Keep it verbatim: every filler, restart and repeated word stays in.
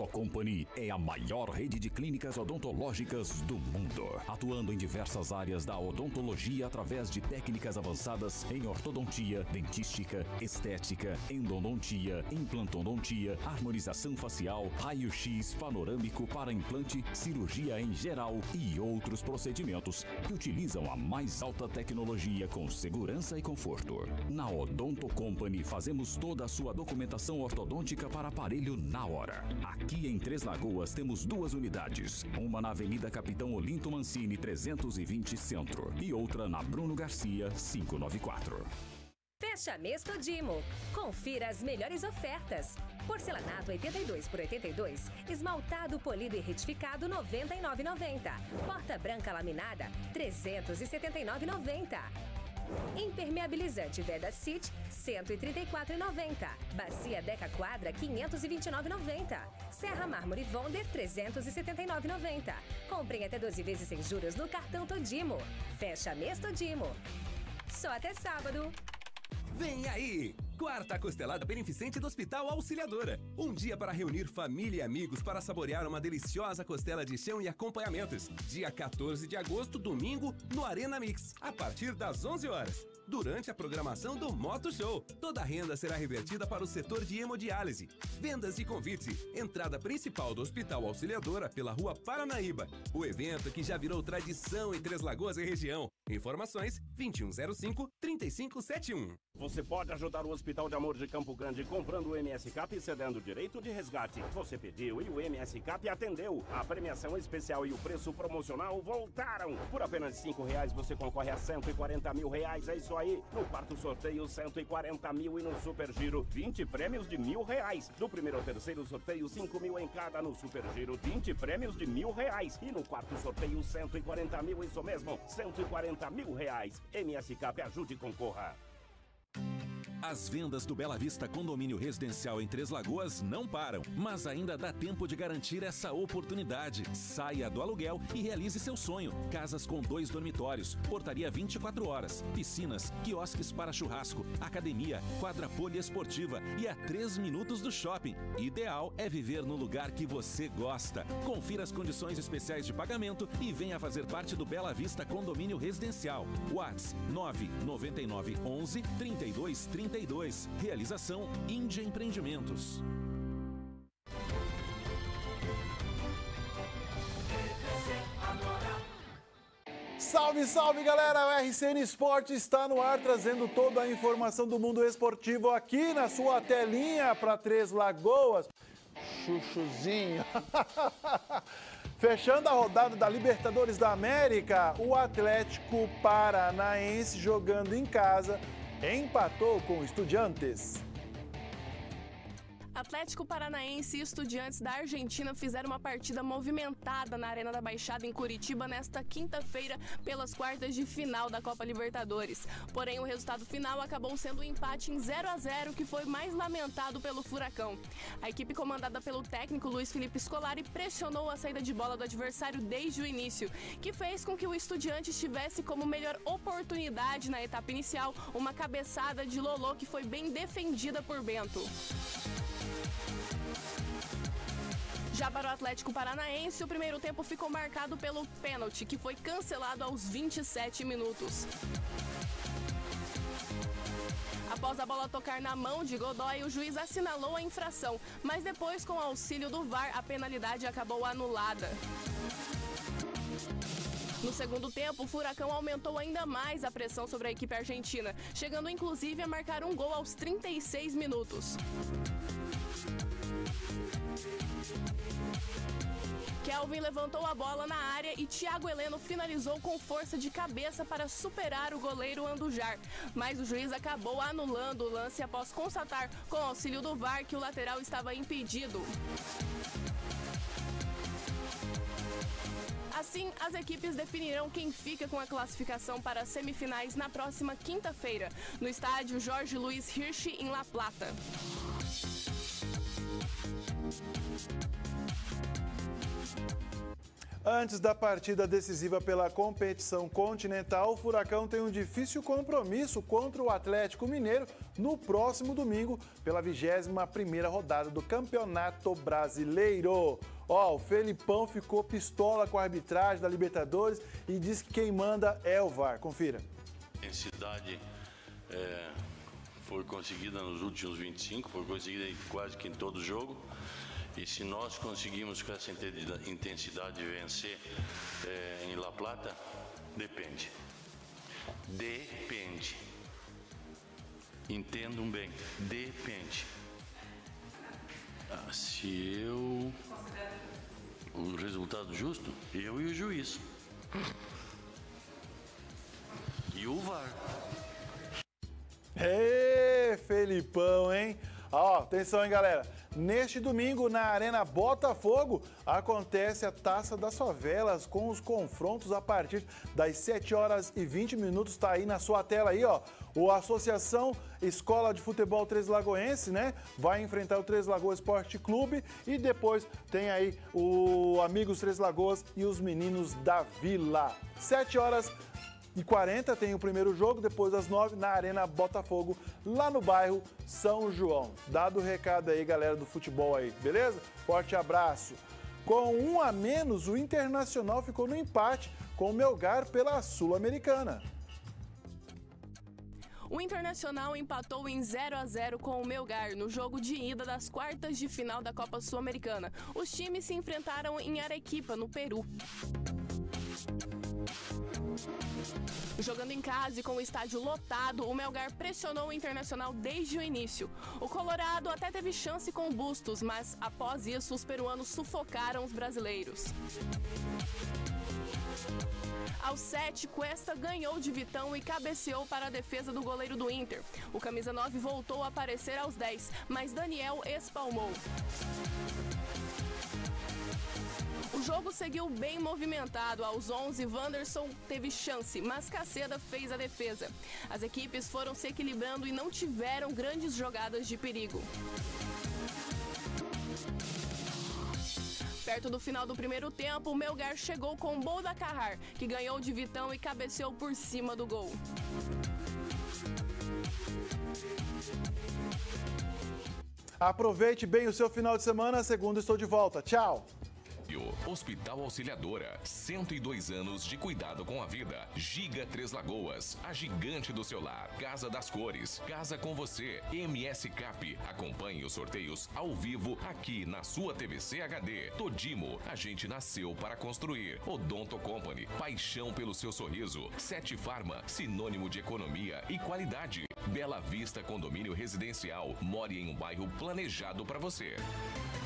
Odonto Company é a maior rede de clínicas odontológicas do mundo, atuando em diversas áreas da odontologia através de técnicas avançadas em ortodontia, dentística, estética, endodontia, implantodontia, harmonização facial, raio-x panorâmico para implante, cirurgia em geral e outros procedimentos que utilizam a mais alta tecnologia com segurança e conforto. Na Odonto Company fazemos toda a sua documentação ortodôntica para aparelho na hora. Aqui em Três Lagoas temos duas unidades, uma na Avenida Capitão Olinto Mancini trezentos e vinte Centro e outra na Bruno Garcia quinhentos e noventa e quatro. Fecha mês Todimo. Confira as melhores ofertas. Porcelanato oitenta e dois por oitenta e dois, esmaltado polido e retificado noventa e nove reais e noventa centavos. Porta branca laminada trezentos e setenta e nove reais e noventa centavos. Impermeabilizante Vedacity cento e trinta e quatro reais e noventa centavos. Bacia Deca Quadra quinhentos e vinte e nove reais e noventa centavos. Serra Mármore Wonder trezentos e setenta e nove reais e noventa centavos. Comprem até doze vezes sem juros no cartão Todimo. Fecha mês Todimo. Só até sábado. Vem aí! Quarta Costelada Beneficente do Hospital Auxiliadora. Um dia para reunir família e amigos para saborear uma deliciosa costela de chão e acompanhamentos. Dia quatorze de agosto, domingo, no Arena Mix, a partir das onze horas. Durante a programação do Moto Show, toda a renda será revertida para o setor de hemodiálise. Vendas e convite. Entrada principal do Hospital Auxiliadora pela Rua Paranaíba. O evento que já virou tradição em Três Lagoas e região. Informações vinte e um zero cinco, trinta e cinco setenta e um. Você pode ajudar o Hospital de Amor de Campo Grande comprando o M S Cap e cedendo o direito de resgate. Você pediu e o M S Cap atendeu. A premiação especial e o preço promocional voltaram. Por apenas cinco reais você concorre a cento e quarenta mil reais. É isso aí. No quarto sorteio, cento e quarenta mil e no Super Giro, vinte prêmios de mil reais. Do primeiro ao terceiro sorteio, cinco mil em cada. No Super Giro, vinte prêmios de mil reais. E no quarto sorteio, cento e quarenta mil. Isso mesmo, cento e quarenta mil reais. M S Cap, ajude e concorra. As vendas do Bela Vista Condomínio Residencial em Três Lagoas não param, mas ainda dá tempo de garantir essa oportunidade. Saia do aluguel e realize seu sonho. Casas com dois dormitórios, portaria vinte e quatro horas, piscinas, quiosques para churrasco, academia, quadra poliesportiva e a três minutos do shopping. Ideal é viver no lugar que você gosta. Confira as condições especiais de pagamento e venha fazer parte do Bela Vista Condomínio Residencial. WhatsApp nove nove nove onze, trinta e dois, trinta e dois. Realização Índia Empreendimentos. Salve, salve, galera! O R C N Esporte está no ar, trazendo toda a informação do mundo esportivo aqui na sua telinha para Três Lagoas. Chuchuzinho. Fechando a rodada da Libertadores da América, o Atlético Paranaense, jogando em casa, empatou com o Estudiantes. Atlético Paranaense e Estudiantes da Argentina fizeram uma partida movimentada na Arena da Baixada em Curitiba nesta quinta-feira pelas quartas de final da Copa Libertadores. Porém, o resultado final acabou sendo um empate em zero a zero, que foi mais lamentado pelo Furacão. A equipe comandada pelo técnico Luiz Felipe Scolari pressionou a saída de bola do adversário desde o início, que fez com que o Estudiantes tivesse como melhor oportunidade na etapa inicial uma cabeçada de Lolô que foi bem defendida por Bento. Já para o Atlético Paranaense, o primeiro tempo ficou marcado pelo pênalti, que foi cancelado aos vinte e sete minutos. Após a bola tocar na mão de Godoy, o juiz assinalou a infração, mas depois, com o auxílio do V A R, a penalidade acabou anulada. No segundo tempo, o Furacão aumentou ainda mais a pressão sobre a equipe argentina, chegando inclusive a marcar um gol aos trinta e seis minutos. Kelvin levantou a bola na área e Thiago Heleno finalizou com força de cabeça para superar o goleiro Andujar. Mas o juiz acabou anulando o lance após constatar, com o auxílio do V A R, que o lateral estava impedido. Assim, as equipes definirão quem fica com a classificação para as semifinais na próxima quinta-feira, no estádio Jorge Luiz Hirsch, em La Plata. Antes da partida decisiva pela competição continental, o Furacão tem um difícil compromisso contra o Atlético Mineiro no próximo domingo, pela vigésima primeira rodada do Campeonato Brasileiro. Ó, o Felipão ficou pistola com a arbitragem da Libertadores e diz que quem manda é o V A R. Confira. A intensidade é, foi conseguida nos últimos vinte e cinco, foi conseguida quase que em todo jogo. E se nós conseguimos com essa intensidade vencer é, em La Plata, depende. Depende. Entendam bem, depende. Ah, se eu... O resultado justo, eu e o juiz. E o V A R. Ê, Felipão, hein? Ó, atenção, hein, galera. Neste domingo, na Arena Botafogo, acontece a Taça das Favelas com os confrontos a partir das sete horas e vinte minutos. Tá aí na sua tela aí, ó. O Associação Escola de Futebol Três Lagoense, né? Vai enfrentar o Três Lagoas Esporte Clube e depois tem aí o Amigos Três Lagoas e os Meninos da Vila. sete horas e quarenta tem o primeiro jogo, depois das nove na Arena Botafogo, lá no bairro São João. Dado o recado aí, galera do futebol aí, beleza? Forte abraço. Com um a menos, o Internacional ficou no empate com o Melgar pela Sul-Americana. O Internacional empatou em zero a zero com o Melgar no jogo de ida das quartas de final da Copa Sul-Americana. Os times se enfrentaram em Arequipa, no Peru. Jogando em casa e com o estádio lotado, o Melgar pressionou o Internacional desde o início. O Colorado até teve chance com o Bustos, mas após isso os peruanos sufocaram os brasileiros. Aos sete, Cuesta ganhou de Vitão e cabeceou para a defesa do goleiro do Inter. O camisa nove voltou a aparecer aos dez, mas Daniel espalmou. O jogo seguiu bem movimentado. Aos onze, Wanderson teve chance, mas Caceda fez a defesa. As equipes foram se equilibrando e não tiveram grandes jogadas de perigo. Perto do final do primeiro tempo, o Melgar chegou com Bodacarrar, que ganhou de Vitão e cabeceou por cima do gol. Aproveite bem o seu final de semana. Segunda estou de volta. Tchau. Hospital Auxiliadora, cento e dois anos de cuidado com a vida. Giga Três Lagoas, a gigante do seu lar. Casa das Cores, casa com você. M S Cap, acompanhe os sorteios ao vivo aqui na sua T V C H D. Todimo, a gente nasceu para construir. Odonto Company, paixão pelo seu sorriso. Sete Farma, sinônimo de economia e qualidade. Bela Vista Condomínio Residencial, more em um bairro planejado para você.